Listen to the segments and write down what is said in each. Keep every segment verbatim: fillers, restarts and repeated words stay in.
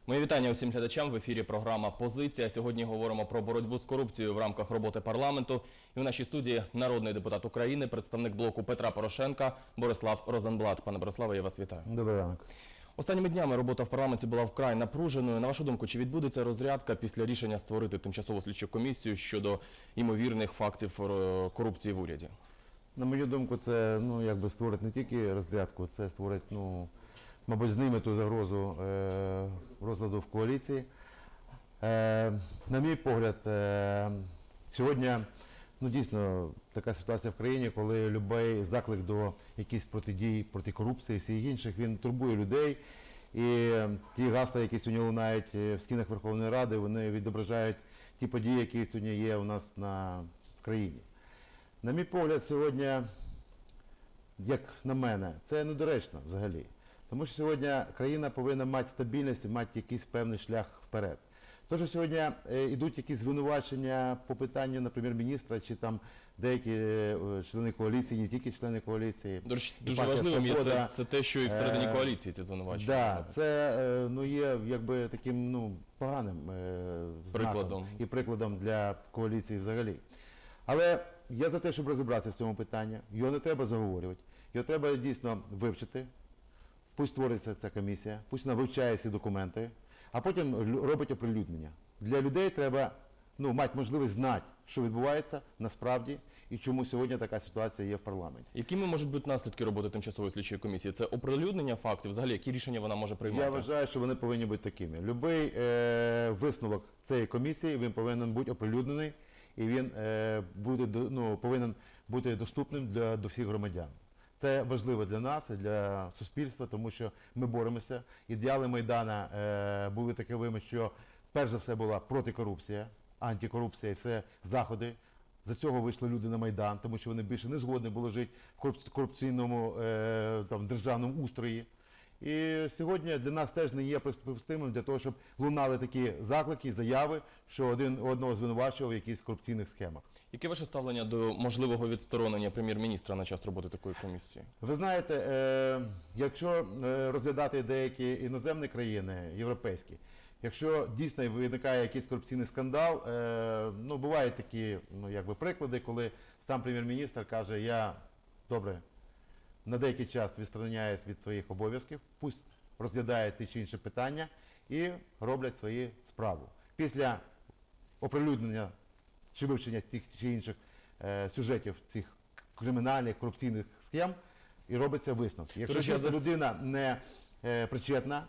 Мої вітання усім глядачам. В ефірі програма «Позиція». Сьогодні говоримо про боротьбу з корупцією в рамках роботи парламенту. І в нашій студії народний депутат України, представник блоку Петра Порошенка Борислав Розенблат. Пане Бориславе, я вас вітаю. Добрий ранок. Останніми днями робота в парламенті була вкрай напруженою. На вашу думку, чи відбудеться розрядка після рішення створити тимчасову слідчу комісію щодо ймовірних фактів корупції в уряді? На мою думку, це ну, якби створить не тільки розрядку, це створить, ну, мабуть, зніме ту загрозу е, розладу в коаліції. Е, на мій погляд, е, сьогодні ну, дійсно така ситуація в країні, коли будь-який заклик до якихось протидій, проти корупції і всіх інших, він турбує людей. І ті гасла, які сьогодні лунають в стінах Верховної Ради, вони відображають ті події, які сьогодні є у нас на, в країні. На мій погляд, сьогодні, як на мене, це недоречно взагалі. Тому що сьогодні країна повинна мати стабільність і мати якийсь певний шлях вперед. Тож сьогодні е, йдуть якісь звинувачення по питанню на прем'єр-міністра, чи там деякі е, члени коаліції, не тільки члени коаліції. До речі, дуже важливим є це, це те, що і всередині е, коаліції ці звинувачення. Так, да, це е, ну, є якби таким ну, поганим е, прикладом. і прикладом для коаліції взагалі. Але я за те, щоб розібратися в цьому питанні. Його не треба заговорювати. Його треба дійсно вивчити. Пусть створиться ця комісія, пусть вона вивчає всі документи, а потім робить оприлюднення. Для людей треба ну, мати можливість знати, що відбувається насправді і чому сьогодні така ситуація є в парламенті. Якими можуть бути наслідки роботи тимчасової слідчої комісії? Це оприлюднення фактів? Взагалі, які рішення вона може приймати? Я вважаю, що вони повинні бути такими. Любий е, висновок цієї комісії, він повинен бути оприлюднений і він е, буде, ну, повинен бути доступним для, до всіх громадян. Це важливо для нас і для суспільства, тому що ми боремося. Ідеали Майдана е, були таковими, що перш за все була протикорупція, антикорупція і все заходи. За цього вийшли люди на Майдан, тому що вони більше не згодні були жити в корупційному е, там, державному устрої. І сьогодні для нас теж не є припустимим для того, щоб лунали такі заклики, заяви, що один одного звинувачував в якихось корупційних схемах. Яке ваше ставлення до можливого відсторонення прем'єр-міністра на час роботи такої комісії? Ви знаєте, е, якщо е, розглядати деякі іноземні країни, європейські, якщо дійсно виникає якийсь корупційний скандал, е, ну, бувають такі ну, якби приклади, коли сам прем'єр-міністр каже, я, добре, на деякий час відстороняюсь від своїх обов'язків, пусть розглядають ті чи інші питання і роблять свою справу. Після оприлюднення чи вивчення тих чи інших е, сюжетів цих кримінальних, корупційних схем і робиться висновки. Якщо дійсно людина не е, причетна,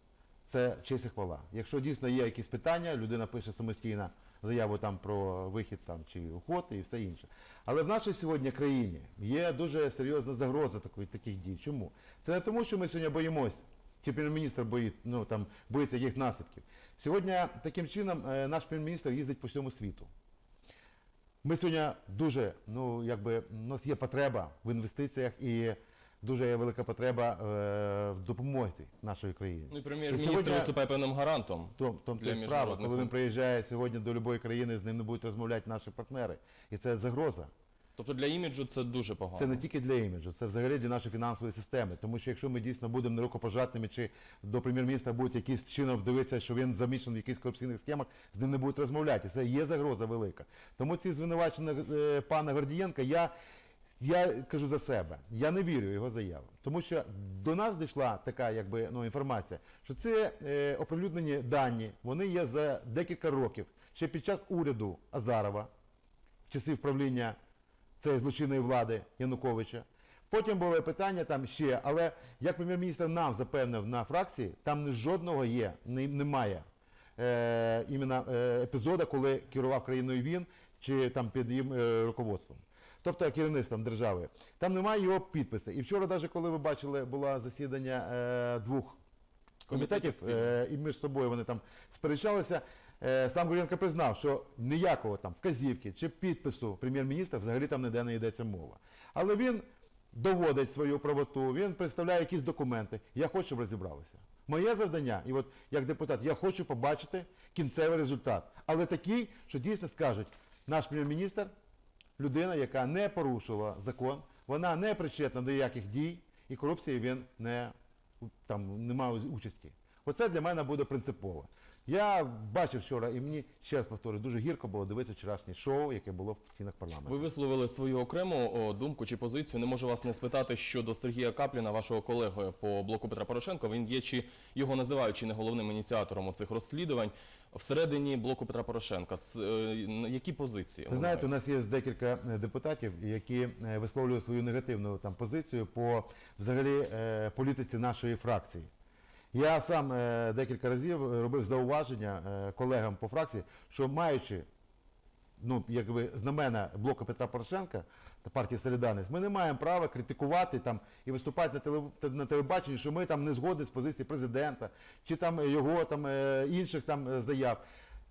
це честь і хвала. Якщо дійсно є якісь питання, людина пише самостійно заяву там про вихід там, чи уход і все інше. Але в нашій сьогодні країні є дуже серйозна загроза такої, таких дій. Чому? Це не тому, що ми сьогодні боїмось, чи прем'єр-міністр боїться, ну, там, боїться яких наслідків. Сьогодні таким чином е, наш прем'єр-міністр їздить по всьому світу. Ми сьогодні дуже, ну, якби, у нас є потреба в інвестиціях і дуже є велика потреба е, в допомозі нашої країни. Ну і прем'єр-міністр виступає певним гарантом. В тому то справа, коли він приїжджає сьогодні до будь-якої країни, з ним не будуть розмовляти наші партнери. І це загроза. Тобто для іміджу це дуже погано? Це не тільки для іміджу, це взагалі для нашої фінансової системи. Тому що якщо ми дійсно будемо нерукопожатними, чи до прем'єр-міністра будуть якийсь чином дивитися, що він замішаний в якихось корупційних схемах, з ним не будуть розмовляти. Це є загроза велика. Тому ці звинувачення е, пана Гордієнка, я, я кажу за себе, я не вірю в його заяву. Тому що до нас дійшла така якби, ну, інформація, що ці е, оприлюднені дані, вони є за декілька років, ще під час уряду Азарова, в часи правління цієї злочинної влади Януковича. Потім було питання там ще, але як прем'єр-міністр нам запевнив на фракції, там жодного є, не, немає е, іменно е, епізоду, коли керував країною він, чи там під їм е, руководством. Тобто керівництвом держави. Там немає його підпису. І вчора, навіть коли ви бачили, було засідання е, двох комітетів, е, і між собою вони там сперечалися, сам Гордієнко признав, що ніякого там вказівки чи підпису прем'єр-міністра взагалі там ніде не йдеться мова. Але він доводить свою правоту, він представляє якісь документи. Я хочу, щоб розібралися. Моє завдання, і от як депутат, я хочу побачити кінцевий результат. Але такий, що дійсно скажуть, наш прем'єр-міністр – людина, яка не порушувала закон, вона не причетна до ніяких дій, і корупції він не, там, не мав участі. Оце для мене буде принципово. Я бачив вчора, і мені, ще раз повторюю, дуже гірко було дивитися вчорашнє шоу, яке було в стінах парламенту. Ви висловили свою окрему о, думку чи позицію. Не можу вас не спитати щодо Сергія Капліна, вашого колеги по блоку Петра Порошенка. Він є, чи його називають, чи не головним ініціатором цих розслідувань. Всередині блоку Петра Порошенка, це, е, які позиції? Ви знаєте, у нас є декілька депутатів, які е, висловлюють свою негативну там позицію по взагалі е, політиці нашої фракції. Я сам е, декілька разів робив зауваження е, колегам по фракції, що маючи ну, якби, знамена блоку Петра Порошенка та партії «Солідарність», ми не маємо права критикувати там, і виступати на, теле, на телебаченні, що ми там не згодні з позиції президента, чи там його там, е, інших там заяв.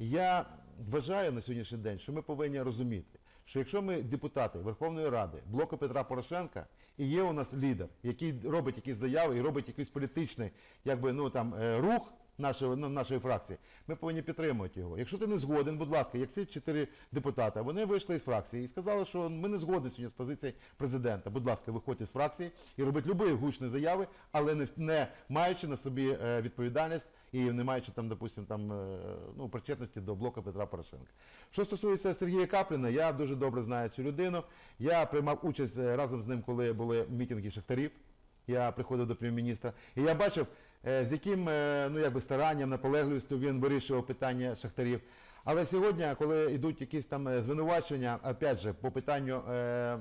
Я вважаю на сьогоднішній день, що ми повинні розуміти, що якщо ми депутати Верховної Ради, блоку Петра Порошенка, і є у нас лідер, який робить якісь заяви і робить якийсь політичний якби, ну, там, рух нашої, ну, нашої фракції, ми повинні підтримувати його. Якщо ти не згоден, будь ласка, як ці чотири депутати, вони вийшли із фракції і сказали, що ми не згодні сьогодні з позиції президента. Будь ласка, виходьте з фракції і робіть любі гучні заяви, але не, не маючи на собі е, відповідальність і не маючи там, допустим, там, е, ну, причетності до блоку Петра Порошенка. Що стосується Сергія Капліна, я дуже добре знаю цю людину. Я приймав участь разом з ним, коли були мітинги шахтарів. Я приходив до прем'єр-міністра, і я бачив, з яким ну, якби, старанням, наполегливістю він вирішував питання шахтарів. Але сьогодні, коли йдуть якісь там звинувачення, опять же, по питанню е,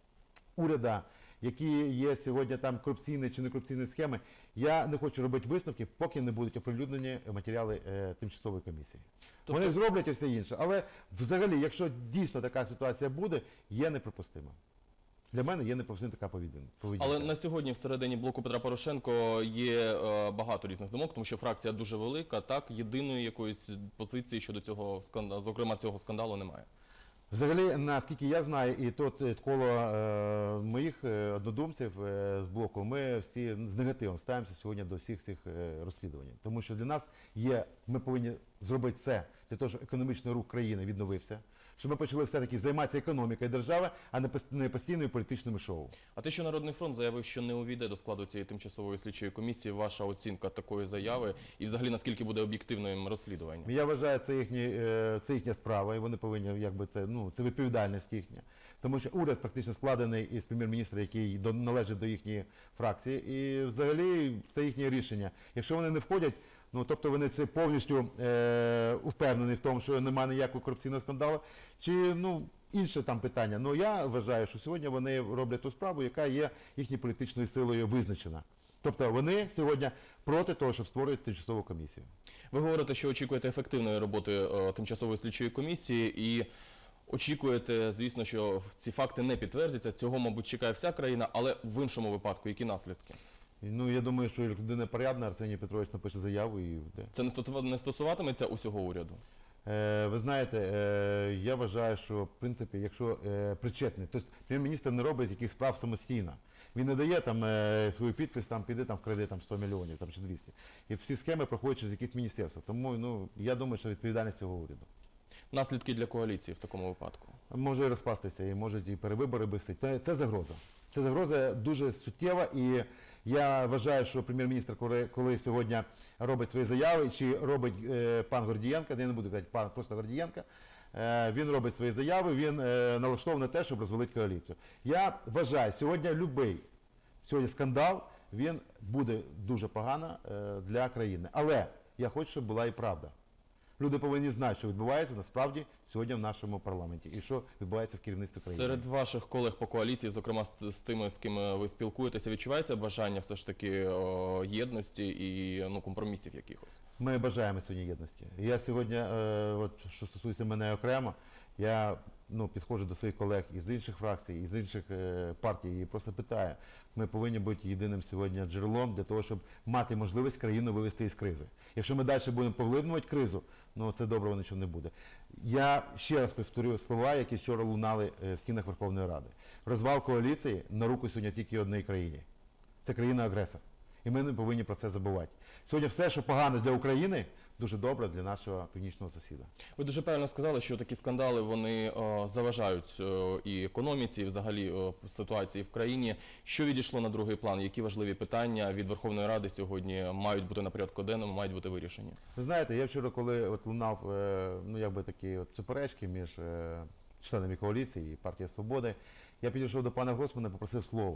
уряду, які є сьогодні там корупційні чи не корупційні схеми, я не хочу робити висновки, поки не будуть оприлюднені матеріали е, тимчасової комісії. Тобто... Вони зроблять і все інше, але взагалі, якщо дійсно така ситуація буде, є неприпустимо. Для мене є неприпустима така поведінка. Але на сьогодні всередині блоку Петра Порошенко є е, багато різних думок, тому що фракція дуже велика, так, єдиної якоїсь позиції щодо цього скандалу, зокрема цього скандалу, немає. Взагалі, наскільки я знаю, і тут коло е, моїх однодумців е, з блоку, ми всі з негативом ставимося сьогодні до всіх цих е, розслідувань. Тому що для нас є, ми повинні зробити все для того, щоб економічний рух країни відновився, щоб ми почали все-таки займатися економікою держави, а не постійною політичними шоу. А те, що Народний фронт заявив, що не увійде до складу цієї тимчасової слідчої комісії, ваша оцінка такої заяви і взагалі наскільки буде об'єктивним розслідуванням? Я вважаю, це, їхні, це їхня справа, і вони повинні, якби це, ну, це відповідальність їхня. Тому що уряд практично складений із прем'єр-міністра, який до, належить до їхньої фракції, і взагалі це їхнє рішення. Якщо вони не входять, ну, тобто вони це повністю е, впевнені в тому, що немає ніякого корупційного скандалу, чи ну, інше там питання. Ну, я вважаю, що сьогодні вони роблять ту справу, яка є їхньою політичною силою визначена. Тобто вони сьогодні проти того, щоб створити тимчасову комісію. Ви говорите, що очікуєте ефективної роботи е, тимчасової слідчої комісії і очікуєте, звісно, що ці факти не підтвердяться. Цього, мабуть, чекає вся країна, але в іншому випадку які наслідки? Ну, я думаю, що людина порядна, Арсеній Петрович напише заяву і йде. Це не стосуватиметься усього уряду? Е, ви знаєте, е, я вважаю, що, в принципі, якщо е, причетний, то прем'єр-міністр не робить яких справ самостійно. Він не дає там е, свою підпис, там піде там в кредит там сто мільйонів там, чи двісті. І всі схеми проходять через якісь міністерства. Тому, ну, я думаю, що відповідальність цього уряду. Наслідки для коаліції в такому випадку? Може і розпастися, і можуть і перевибори бився. Це, це загроза. Це загроза дуже суттєва, і я вважаю, що прем'єр-міністр, коли, коли сьогодні робить свої заяви, чи робить е, пан Гордієнко, я не буду казати пан, просто Гордієнко, е, він робить свої заяви, він е, налаштований на те, щоб розвалити коаліцію. Я вважаю, сьогодні будь-який сьогодні скандал, він буде дуже погано е, для країни. Але я хочу, щоб була і правда. Люди повинні знати, що відбувається насправді сьогодні в нашому парламенті і що відбувається в керівництві країни. Серед ваших колег по коаліції, зокрема з, з тими, з ким ви спілкуєтеся, відчувається бажання все ж таки о, єдності і ну, компромісів якихось? Ми бажаємо сьогодні єдності. Я сьогодні, е, от, що стосується мене окремо, я ну, підходжу до своїх колег із інших фракцій, із інших е, партій і просто питаю, ми повинні бути єдиним сьогодні джерелом для того, щоб мати можливість країну вивести із кризи. Якщо ми далі будемо поглиблювати кризу, ну це доброго нічого не буде. Я ще раз повторюю слова, які вчора лунали в стінах Верховної Ради. Розвал коаліції на руку сьогодні тільки одній країні. Це країна-агресор. І ми не повинні про це забувати. Сьогодні все, що погано для України, дуже добре для нашого північного сусіда. Ви дуже правильно сказали, що такі скандали вони е, заважають е, і економіці, і взагалі е, ситуації в країні. Що відійшло на другий план? Які важливі питання від Верховної Ради сьогодні мають бути на порядку денному, мають бути вирішені? Ви знаєте, я вчора, коли от лунав, е, ну якби такі от суперечки між е, членами коаліції і партії Свободи, я підійшов до пана Гройсмана і попросив слово.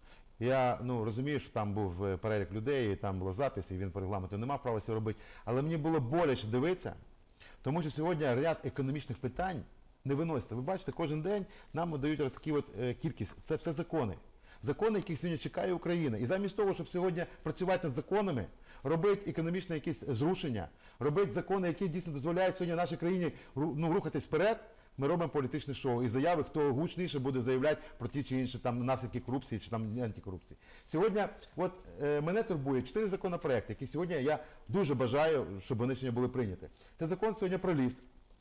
Я ну, розумію, що там був е, перелік людей, і там була запис, і він по регламенту не мав права цього робити. Але мені було боляче дивитися, тому що сьогодні ряд економічних питань не виноситься. Ви бачите, кожен день нам дають таку от, е, кількість. Це все закони. Закони, яких сьогодні чекає Україна. І замість того, щоб сьогодні працювати над законами, робити економічне якісь зрушення, робити закони, які дійсно дозволяють сьогодні нашій країні ну, рухатись вперед, ми робимо політичне шоу і заяви, хто гучніше буде заявляти про ті чи інші там наслідки корупції чи там антикорупції. Сьогодні от е, мене турбує чотири законопроекти, які сьогодні я дуже бажаю, щоб вони сьогодні були прийняті. Це закон сьогодні про ліс.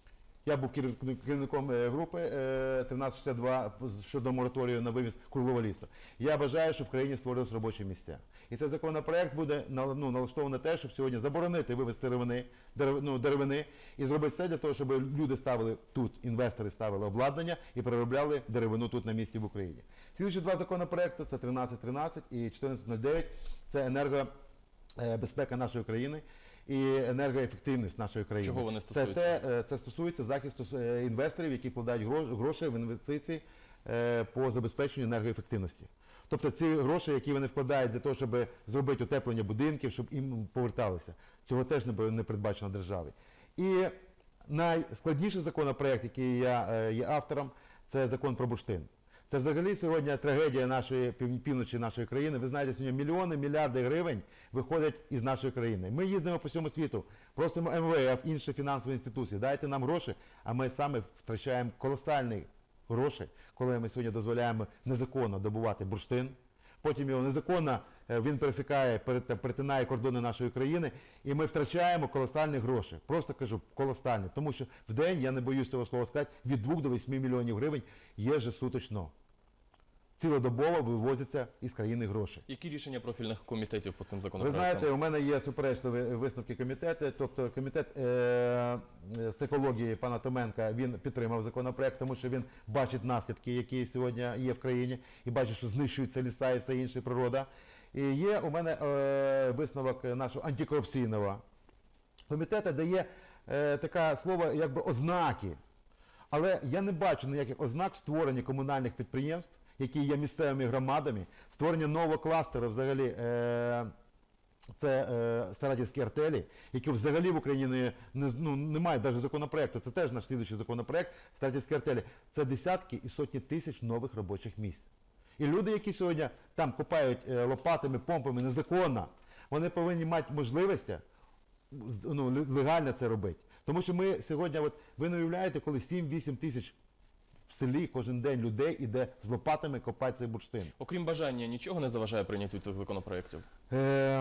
Я був керівником е, групи е, тринадцять шістдесят два щодо мораторію на вивіз круглого лісу. Я бажаю, щоб в країні створилися робочі місця. І цей законопроект буде ну, налаштований на те, щоб сьогодні заборонити вивіз деревини, дерев, ну, деревини і зробити все для того, щоб люди ставили тут, інвестори ставили обладнання і переробляли деревину тут на місці в Україні. Слідуючі два законопроекти – це тринадцять тринадцять і чотирнадцять нуль дев'ять – це енергобезпека нашої країни і енергоефективність нашої країни. Чого вони Це, стосуються? те, це стосується захисту інвесторів, які вкладають гроші в інвестиції по забезпеченню енергоефективності. Тобто ці гроші, які вони вкладають для того, щоб зробити утеплення будинків, щоб їм поверталися. Цього теж не передбачено державі. І найскладніший законопроект, який я є автором, це закон про бурштин. Це взагалі сьогодні трагедія нашої півночі нашої країни. Ви знаєте, сьогодні мільйони, мільярди гривень виходять із нашої країни. Ми їздимо по всьому світу, просимо ем ве еф, інші фінансові інституції, дайте нам гроші, а ми саме втрачаємо колосальні гроші, коли ми сьогодні дозволяємо незаконно добувати бурштин. Потім його незаконно, він пересікає, перетинає кордони нашої країни, і ми втрачаємо колосальні гроші. Просто кажу, колосальні. Тому що в день, я не боюсь цього слова сказати, від двох до восьми мільйонів гривень єжесуточно. Цілодобово вивозяться із країни гроші. Які рішення профільних комітетів по цим Ви законопроектам? знаєте, у мене є суперечливі висновки комітету, тобто комітет е з екології пана Томенка, він підтримав законопроект, тому що він бачить наслідки, які сьогодні є в країні, і бачить, що знищуються ліса і все інше, природа. І є у мене е висновок нашого антикорупційного комітету, де є е таке слово, якби ознаки. Але я не бачу ніяких ознак створення комунальних підприємств, які є місцевими громадами, створення нового кластеру, взагалі, е, це е, старательські артелі, які взагалі в Україні не, не, ну, немає навіть законопроекту, це теж наш слідуючий законопроект, старательські артелі. Це десятки і сотні тисяч нових робочих місць. І люди, які сьогодні там копають е, лопатами, помпами незаконно, вони повинні мати можливість ну, легально це робити. Тому що ми сьогодні, от, ви не уявляєте, коли сім-вісім тисяч в селі кожен день людей іде з лопатами копати цей бурштин. Окрім бажання, нічого не заважає прийняттю цих законопроєктів? Е,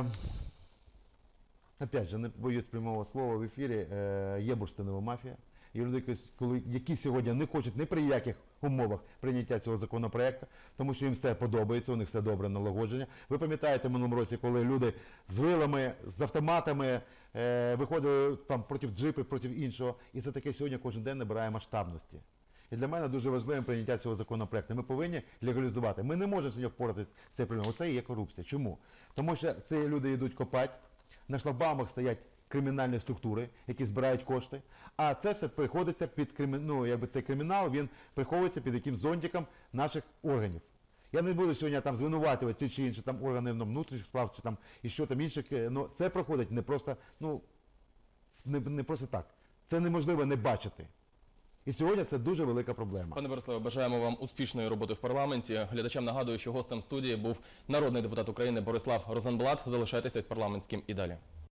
опять же, не боюсь прямого слова в ефірі, е, є бурштинова мафія. Є люди, коли, які сьогодні не хочуть ні при яких умовах прийняття цього законопроекту, тому що їм все подобається, у них все добре налагодження. Ви пам'ятаєте в минулому році, коли люди з вилами, з автоматами е, виходили там проти джипів, проти іншого, і це таке сьогодні кожен день набирає масштабності. І для мене дуже важливим прийняття цього законопроекту. Ми повинні легалізувати. Ми не можемо сьогодні впоратися з цією проблемою. Оце і є корупція. Чому? Тому що ці люди йдуть копати, на шлагбаумах стоять кримінальні структури, які збирають кошти, а це все приходиться під кримінал, ну, якби цей кримінал, він приховується під якимсь зонтиком наших органів. Я не буду сьогодні там звинуватувати ті чи інші там органи ну, внутрішніх справ, чи там і що там інших, ну це проходить не просто, ну, не, не просто так. Це неможливо не бачити. І сьогодні це дуже велика проблема. Пане Бориславе, бажаємо вам успішної роботи в парламенті. Глядачам нагадую, що гостем студії був народний депутат України Борислав Розенблат. Залишайтеся з парламентським і далі.